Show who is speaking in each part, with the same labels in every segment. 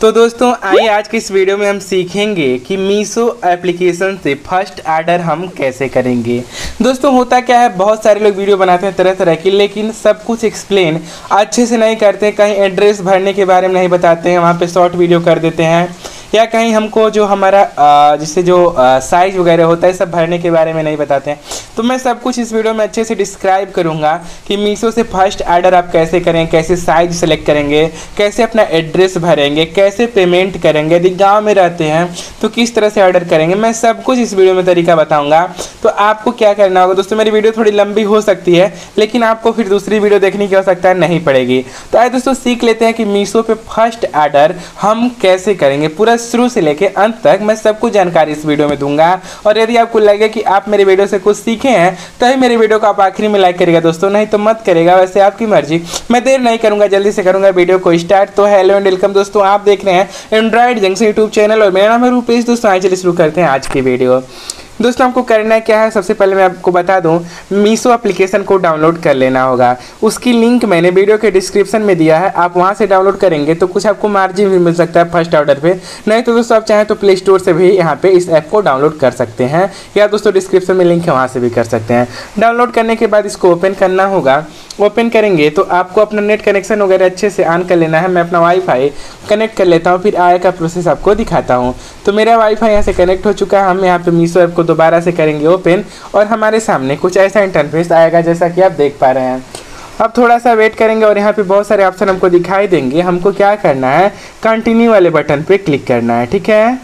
Speaker 1: तो दोस्तों आइए आज की इस वीडियो में हम सीखेंगे कि मीशो एप्लीकेशन से फर्स्ट ऑर्डर हम कैसे करेंगे। दोस्तों होता क्या है, बहुत सारे लोग वीडियो बनाते हैं तरह तरह की, लेकिन सब कुछ एक्सप्लेन अच्छे से नहीं करते। कहीं एड्रेस भरने के बारे में नहीं बताते हैं, वहाँ पे शॉर्ट वीडियो कर देते हैं, या कहीं हमको जो हमारा जिससे जो साइज़ वगैरह होता है सब भरने के बारे में नहीं बताते हैं। तो मैं सब कुछ इस वीडियो में अच्छे से डिस्क्राइब करूंगा कि मीशो से फर्स्ट ऑर्डर आप कैसे करें, कैसे साइज सेलेक्ट करेंगे, कैसे अपना एड्रेस भरेंगे, कैसे पेमेंट करेंगे, यदि गांव में रहते हैं तो किस तरह से ऑर्डर करेंगे। मैं सब कुछ इस वीडियो में तरीका बताऊँगा। तो आपको क्या करना होगा दोस्तों, मेरी वीडियो थोड़ी लंबी हो सकती है, लेकिन आपको फिर दूसरी वीडियो देखने की आवश्यकता नहीं पड़ेगी। तो आइए दोस्तों सीख लेते हैं कि मीशो पे फर्स्ट ऑर्डर हम कैसे करेंगे। पूरा शुरू से लेके अंत तक मैं सब कुछ जानकारी इस वीडियो में दूंगा। और यदि आपको लगे कि आप मेरे वीडियो से कुछ सीखे हैं तभी मेरे वीडियो को आप आखिरी में लाइक करिएगा दोस्तों, नहीं तो मत करेगा, वैसे आपकी मर्जी। मैं देर नहीं करूंगा, जल्दी से करूंगा वीडियो को स्टार्ट। तो हेलो एंड वेलकम दोस्तों, आप देख रहे हैं एंड्रॉइड जंक्शन यूट्यूब चैनल और मेरा नाम है रूपेश। दोस्तों आइए चलिए शुरू करते हैं आज की वीडियो। दोस्तों हमको करना क्या है, सबसे पहले मैं आपको बता दूं, मीशो एप्लीकेशन को डाउनलोड कर लेना होगा। उसकी लिंक मैंने वीडियो के डिस्क्रिप्शन में दिया है, आप वहां से डाउनलोड करेंगे तो कुछ आपको मार्जिन भी मिल सकता है फर्स्ट ऑर्डर पे। नहीं तो दोस्तों आप चाहें तो प्ले स्टोर से भी यहाँ पे इस ऐप को डाउनलोड कर सकते हैं, या दोस्तों डिस्क्रिप्शन में लिंक है वहाँ से भी कर सकते हैं। डाउनलोड करने के बाद इसको ओपन करना होगा। ओपन करेंगे तो आपको अपना नेट कनेक्शन वगैरह अच्छे से ऑन कर लेना है। मैं अपना वाईफाई कनेक्ट कर लेता हूँ, फिर आगे का प्रोसेस आपको दिखाता हूँ। तो मेरा वाईफाई यहाँ से कनेक्ट हो चुका है। हम यहाँ पे मीशो ऐप को दोबारा से करेंगे ओपन, और हमारे सामने कुछ ऐसा इंटरफेस आएगा जैसा कि आप देख पा रहे हैं। अब थोड़ा सा वेट करेंगे और यहाँ पे बहुत सारे ऑप्शन हमको दिखाई देंगे। हमको क्या करना है, कंटिन्यू वाले बटन पे क्लिक करना है, ठीक है।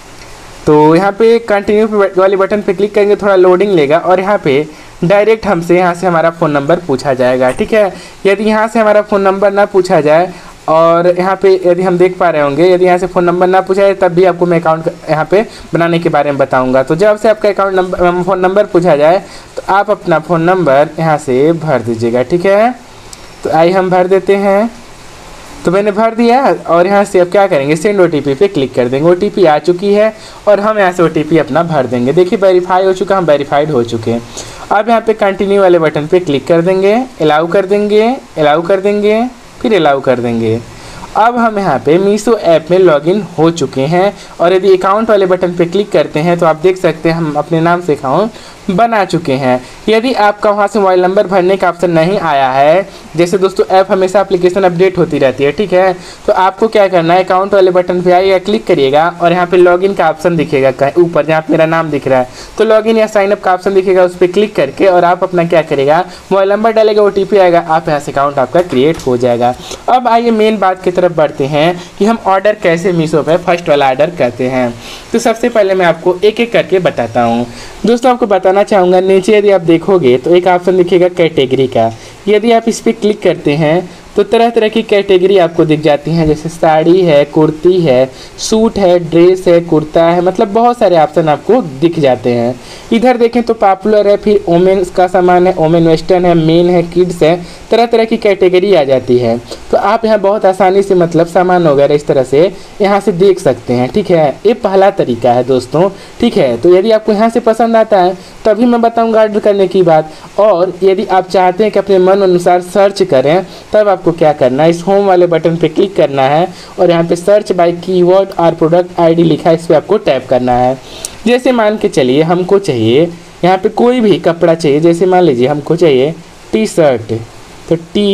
Speaker 1: तो यहाँ पे कंटिन्यू वाले बटन पे क्लिक करेंगे, थोड़ा लोडिंग लेगा और यहाँ पे डायरेक्ट हमसे यहाँ से हमारा फ़ोन नंबर पूछा जाएगा, ठीक है। यदि यहाँ से हमारा फ़ोन नंबर ना पूछा जाए, और यहाँ पे यदि हम देख पा रहे होंगे, यदि यहाँ से फ़ोन नंबर ना पूछा जाए तब भी आपको मैं अकाउंट यहाँ पे बनाने के बारे में बताऊंगा। तो जब से आपका अकाउंट नंबर फ़ोन नंबर पूछा जाए तो आप अपना फ़ोन नंबर यहाँ से भर दीजिएगा, ठीक है। तो आइए हम भर देते हैं। तो मैंने भर दिया और यहाँ से अब क्या करेंगे, सेंड OTP पे क्लिक कर देंगे। OTP आ चुकी है और हम यहाँ से OTP अपना भर देंगे। देखिए वेरीफाई हो चुका, हम वेरीफाइड हो चुके हैं। अब यहाँ पे कंटिन्यू वाले बटन पे क्लिक कर देंगे, अलाउ कर देंगे, अलाउ कर देंगे, फिर अलाउ कर देंगे। अब हम यहाँ पे मीशो ऐप में लॉगिन हो चुके हैं, और यदि अकाउंट वाले बटन पे क्लिक करते हैं तो आप देख सकते हैं हम अपने नाम से अकाउंट बना चुके हैं। यदि आपका वहाँ से मोबाइल नंबर भरने का ऑप्शन नहीं आया है, जैसे दोस्तों ऐप हमेशा एप्लीकेशन अपडेट होती रहती है, ठीक है, तो आपको क्या करना है, अकाउंट वाले बटन पे आइएगा, क्लिक करिएगा और यहाँ पे लॉगिन का ऑप्शन दिखेगा कहीं ऊपर, जहाँ पे मेरा नाम दिख रहा है। तो लॉगिन या साइन अप का ऑप्शन दिखेगा, उस पर क्लिक करके और आप अपना क्या करेगा, मोबाइल नंबर डालेगा, OTP आएगा, आप यहाँ से अकाउंट आपका क्रिएट हो जाएगा। अब आइए मेन बात की तरफ बढ़ते हैं कि हम ऑर्डर कैसे मीशो पर फर्स्ट वाला ऑर्डर करते हैं। तो सबसे पहले मैं आपको एक एक करके बताता हूँ। दोस्तों आपको बताना चाहूँगा, नीचे यदि आप देखोगे तो एक ऑप्शन दिखेगा कैटेगरी का। यदि आप इस पर क्लिक करते हैं तो तरह तरह की कैटेगरी आपको दिख जाती हैं, जैसे साड़ी है, कुर्ती है, सूट है, ड्रेस है, कुर्ता है, मतलब बहुत सारे ऑप्शन आपको दिख जाते हैं। इधर देखें तो पॉपुलर है, फिर वोमेन्स का सामान है, वोमेन वेस्टर्न है, मेन है, किड्स है, तरह तरह की कैटेगरी आ जाती है। तो आप यहाँ बहुत आसानी से मतलब सामान वगैरह इस तरह से यहाँ से देख सकते हैं, ठीक है। ये पहला तरीका है दोस्तों, ठीक है। तो यदि आपको यहाँ से पसंद आता है तभी मैं बताऊँगा ऑर्डर करने की बात। और यदि आप चाहते हैं कि अपने मन अनुसार सर्च करें तब आपको क्या करना है, इस होम वाले बटन पे क्लिक करना है और यहाँ पे सर्च बाय कीवर्ड और प्रोडक्ट ID लिखा है, इस पर आपको टैप करना है। जैसे मान के चलिए हमको चाहिए यहाँ पे कोई भी कपड़ा चाहिए, जैसे मान लीजिए हमको चाहिए टी शर्ट, तो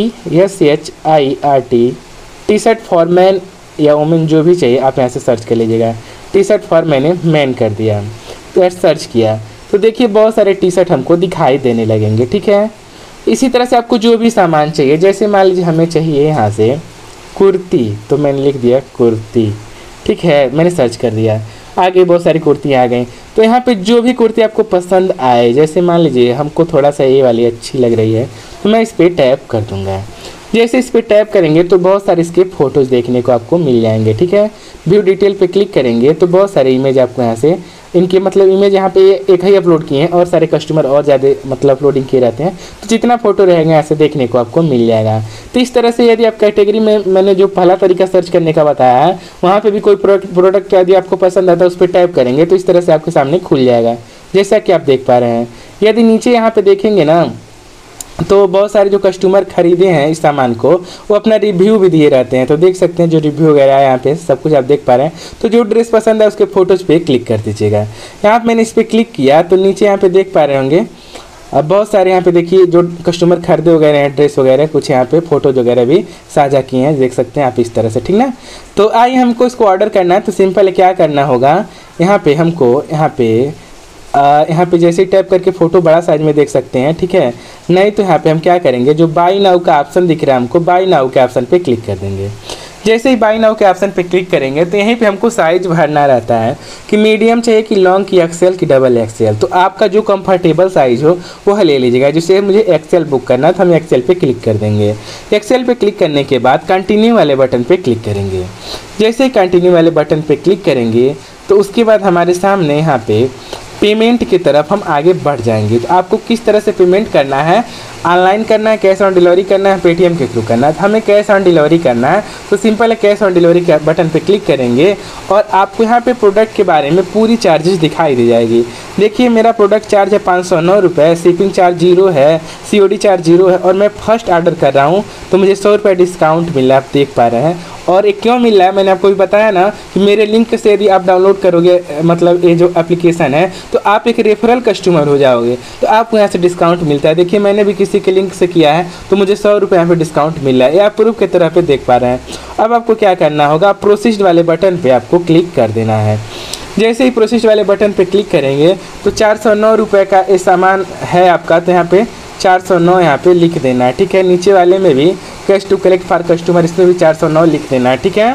Speaker 1: TSHIRT, T shirt for man या वुमेन, जो भी चाहिए आप यहाँ से सर्च कर लीजिएगा। टी शर्ट फॉर मैंने मैन कर दिया, तो सर्च किया तो देखिए बहुत सारे टी शर्ट हमको दिखाई देने लगेंगे, ठीक है। इसी तरह से आपको जो भी सामान चाहिए, जैसे मान लीजिए हमें चाहिए यहाँ से कुर्ती, तो मैंने लिख दिया कुर्ती, ठीक है, मैंने सर्च कर दिया, आगे बहुत सारी कुर्तियाँ आ गई। तो यहाँ पे जो भी कुर्ती आपको पसंद आए, जैसे मान लीजिए हमको थोड़ा सा ये वाली अच्छी लग रही है तो मैं इस पर टैप कर दूँगा। जैसे इस पर टैप करेंगे तो बहुत सारे इसके फ़ोटोज़ देखने को आपको मिल जाएंगे, ठीक है। व्यू डिटेल पे क्लिक करेंगे तो बहुत सारे इमेज आपको यहाँ से, इनके मतलब इमेज यहाँ पे एक ही अपलोड किए हैं और सारे कस्टमर और ज़्यादा मतलब अपलोडिंग किए रहते हैं, तो जितना फोटो रहेंगे ऐसे देखने को आपको मिल जाएगा। तो इस तरह से यदि आप कैटेगरी में मैंने जो पहला तरीका सर्च करने का बताया है, वहाँ पे भी कोई प्रोडक्ट यदि आपको पसंद आता है उस पर टाइप करेंगे तो इस तरह से आपके सामने खुल जाएगा, जैसा कि आप देख पा रहे हैं। यदि नीचे यहाँ पर देखेंगे ना तो बहुत सारे जो कस्टमर खरीदे हैं इस सामान को वो अपना रिव्यू भी दिए रहते हैं। तो देख सकते हैं जो रिव्यू वगैरह है यहाँ पे सब कुछ आप देख पा रहे हैं। तो जो ड्रेस पसंद है उसके फोटोज़ पे क्लिक कर दीजिएगा। यहाँ पे मैंने इस पर क्लिक किया तो नीचे यहाँ पे देख पा रहे होंगे अब बहुत सारे यहाँ पे देखिए जो कस्टमर खरीदे वगैरह हैं ड्रेस वगैरह, कुछ यहाँ पे फोटोज वगैरह भी साझा किए हैं, देख सकते हैं आप इस तरह से, ठीक ना। तो आइए हमको इसको ऑर्डर करना है। तो सिंपल क्या करना होगा, यहाँ पे हमको यहाँ पे जैसे ही टैप करके फ़ोटो बड़ा साइज में देख सकते हैं, ठीक है। नहीं तो यहाँ पे हम क्या करेंगे, जो बाई नाउ का ऑप्शन दिख रहा है हमको, बाई नाउ के ऑप्शन पे क्लिक कर देंगे। जैसे ही बाई नाउ के ऑप्शन पे क्लिक करेंगे तो यहीं पे हमको साइज़ भरना रहता है कि मीडियम चाहिए कि लॉन्ग की एक्सेल की डबल एक्सेल। तो आपका जो कंफर्टेबल साइज़ हो वो ले लीजिएगा। जैसे मुझे एक्सेल बुक करना है तो हम एक्सेल पे क्लिक कर देंगे। एक्सेल पे क्लिक करने के बाद कंटिन्यू वाले बटन पे क्लिक करेंगे। जैसे ही कंटिन्यू वाले बटन पे क्लिक करेंगे तो उसके बाद हमारे सामने यहाँ पे पेमेंट की तरफ हम आगे बढ़ जाएंगे। तो आपको किस तरह से पेमेंट करना है, ऑनलाइन करना है, कैश ऑन डिलीवरी करना है, पेटीएम के थ्रू करना है। तो हमें कैश ऑन डिलीवरी करना है। तो सिंपल है कैश ऑन डिलीवरी के बटन पे क्लिक करेंगे और आपको यहाँ पे प्रोडक्ट के बारे में पूरी चार्जेस दिखाई दे जाएगी। देखिए मेरा प्रोडक्ट चार्ज है 509 रुपये, शिपिंग चार्ज 0 है, COD चार्ज 0 है और मैं फर्स्ट ऑर्डर कर रहा हूँ तो मुझे 100 रुपये डिस्काउंट मिल रहा है, आप देख पा रहे हैं। और ये क्यों मिल रहा है, मैंने आपको भी बताया ना कि मेरे लिंक से यदि आप डाउनलोड करोगे, मतलब ये जो एप्लीकेशन है, तो आप एक रेफरल कस्टमर हो जाओगे तो आपको यहाँ से डिस्काउंट मिलता है। देखिए मैंने भी किसी के लिंक से किया है तो मुझे 100 रुपये यहाँ पे डिस्काउंट मिल रहा है, ये आप प्रूफ की तरह पे देख पा रहे हैं। अब आपको क्या करना होगा, प्रोसीड वाले बटन पर आपको क्लिक कर देना है। जैसे ही प्रोसीड वाले बटन पर क्लिक करेंगे तो 409 रुपये का ये सामान है आपका, तो यहाँ पे 409 यहाँ पे लिख देना है, ठीक है। नीचे वाले में भी cash to collect for customer, इसमें भी 409 लिख देना है, ठीक है।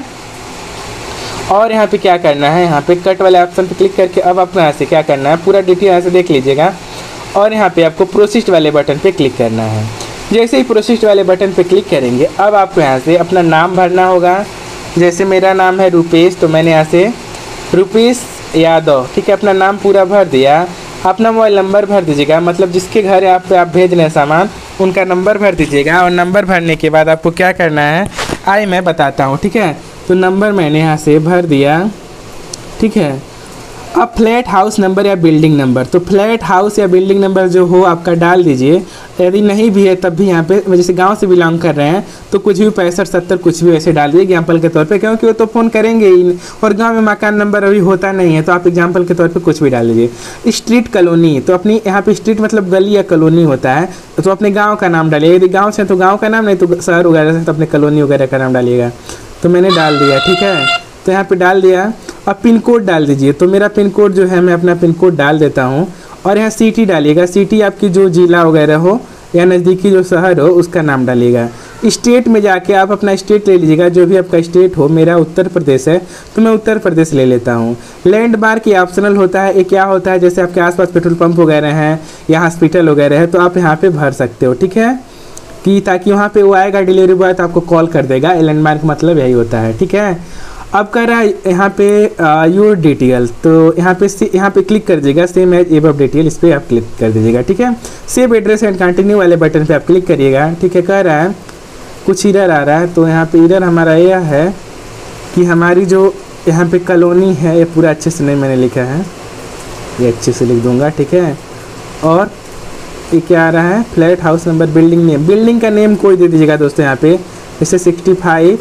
Speaker 1: और यहाँ पे क्या करना है, यहाँ पे कट वाले ऑप्शन पे क्लिक करके अब आपको यहाँ से क्या करना है, पूरा डिटेल यहाँ से देख लीजिएगा। और यहाँ पे आपको प्रोसीड वाले बटन पे क्लिक करना है। जैसे ही प्रोसीड वाले बटन पे क्लिक करेंगे अब आपको यहाँ से अपना नाम भरना होगा। जैसे मेरा नाम है रुपेश, तो मैंने यहाँ से रुपेश यादव, ठीक है, अपना नाम पूरा भर दिया। अपना मोबाइल नंबर भर दीजिएगा, मतलब जिसके घर आप भेज रहे हैं सामान उनका नंबर भर दीजिएगा। और नंबर भरने के बाद आपको क्या करना है, आइए मैं बताता हूँ, ठीक है। तो नंबर मैंने यहाँ से भर दिया, ठीक है। अब फ्लैट हाउस नंबर या बिल्डिंग नंबर, तो फ्लैट हाउस या बिल्डिंग नंबर जो हो आपका डाल दीजिए। यदि नहीं भी है तब भी यहाँ पे, जैसे गांव से बिलोंग कर रहे हैं तो कुछ भी 65 70 कुछ भी ऐसे डाल दीजिए एग्जाम्पल के तौर पे, क्योंकि वो तो फ़ोन करेंगे ही और गांव में मकान नंबर अभी होता नहीं है, तो आप एग्जाम्पल के तौर पे कुछ भी डाल दीजिए। स्ट्रीट कॉलोनी, तो अपनी यहाँ पे स्ट्रीट मतलब गली या कॉलोनी होता है, तो अपने गाँव का नाम डालिए। यदि गाँव से तो गाँव का नाम, नहीं तो शहर वगैरह से तो अपने कॉलोनी वगैरह का नाम डालिएगा। तो मैंने डाल दिया, ठीक है। तो यहाँ पे डाल दिया। अब पिन कोड डाल दीजिए। तो मेरा पिन कोड जो है मैं अपना पिन कोड डाल देता हूँ। और यहाँ सिटी डालिएगा, सिटी आपकी जो जिला वगैरह हो या नज़दीकी जो शहर हो उसका नाम डालिएगा। स्टेट में जाके आप अपना स्टेट ले लीजिएगा, जो भी आपका स्टेट हो। मेरा उत्तर प्रदेश है तो मैं उत्तर प्रदेश ले लेता हूँ। लैंडमार्क ये ऑप्शनल होता है। ये क्या होता है, जैसे आपके आसपास पेट्रोल पंप वगैरह हैं या हॉस्पिटल वगैरह है तो आप यहाँ पे भर सकते हो, ठीक है, कि ताकि वहाँ पे वो आएगा डिलीवरी बॉय तो आपको कॉल कर देगा। लैंडमार्क मतलब यही होता है, ठीक है। अब कर रहा है यहाँ पे योर डिटेल, तो यहाँ पे क्लिक कर दीजिएगा, सेम एज एबव डिटेल, इस पर आप क्लिक कर दीजिएगा, ठीक है। सेव एड्रेस एंड कंटिन्यू वाले बटन पे आप क्लिक करिएगा, ठीक है। कह रहा है कुछ इरर आ रहा है, तो यहाँ पे इरर हमारा यह है कि हमारी जो यहाँ पे कॉलोनी है ये पूरा अच्छे से नहीं मैंने लिखा है, ये अच्छे से लिख दूँगा, ठीक है। और ये क्या आ रहा है, flat house number, building name, building का नेम कोई दे दीजिएगा दोस्तों यहाँ पे, जैसे 65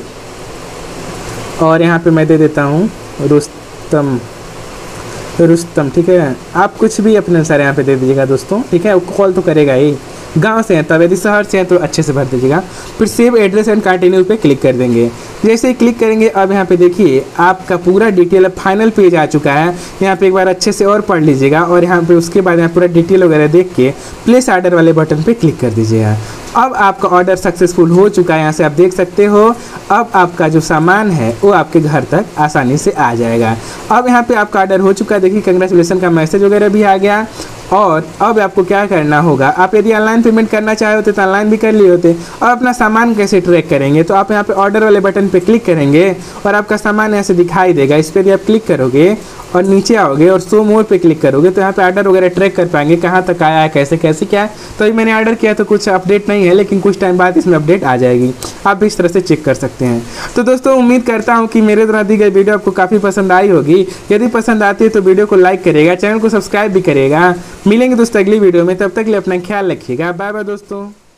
Speaker 1: और यहाँ पे मैं दे देता हूँ रुस्तम, ठीक है। आप कुछ भी अपने अनुसार यहाँ पे दे दीजिएगा दोस्तों, ठीक है। वो कॉल तो करेगा ही, गांव से हैं तब, यदि शहर से हैं तो अच्छे से भर दीजिएगा। फिर सेव एड्रेस एंड कंटिन्यू पे क्लिक कर देंगे। जैसे ही क्लिक करेंगे अब यहाँ पे देखिए आपका पूरा डिटेल फाइनल पेज आ चुका है। यहाँ पे एक बार अच्छे से और पढ़ लीजिएगा और यहाँ पे उसके बाद यहाँ पूरा डिटेल वगैरह देख के प्लेस ऑर्डर वाले बटन पे क्लिक कर दीजिएगा। अब आपका ऑर्डर सक्सेसफुल हो चुका है, यहाँ से आप देख सकते हो। अब आपका जो सामान है वो आपके घर तक आसानी से आ जाएगा। अब यहाँ पे आपका ऑर्डर हो चुका है, देखिए कंग्रेचुलेसन का मैसेज वगैरह भी आ गया। और अब आपको क्या करना होगा, आप यदि ऑनलाइन पेमेंट करना चाहे होते तो ऑनलाइन भी कर लिए होते। अब अपना सामान कैसे ट्रैक करेंगे, तो आप यहाँ पे ऑर्डर वाले बटन पे क्लिक करेंगे और आपका सामान ऐसे दिखाई देगा। इस पर यदि आप क्लिक करोगे और नीचे आओगे और शो मोर पे क्लिक करोगे तो यहाँ पे ऑर्डर वगैरह ट्रैक कर पाएंगे, कहाँ तक आया है, कैसे कैसे क्या है। तो अभी मैंने ऑर्डर किया तो कुछ अपडेट नहीं है, लेकिन कुछ टाइम बाद इसमें अपडेट आ जाएगी, आप भी इस तरह से चेक कर सकते हैं। तो दोस्तों उम्मीद करता हूँ कि मेरे द्वारा दी गई वीडियो आपको काफ़ी पसंद आई होगी। यदि पसंद आती है तो वीडियो को लाइक करिएगा, चैनल को सब्सक्राइब भी करिएगा। मिलेंगे दोस्तों अगली वीडियो में, तब तक के लिए अपना ख्याल रखिएगा। बाय बाय दोस्तों।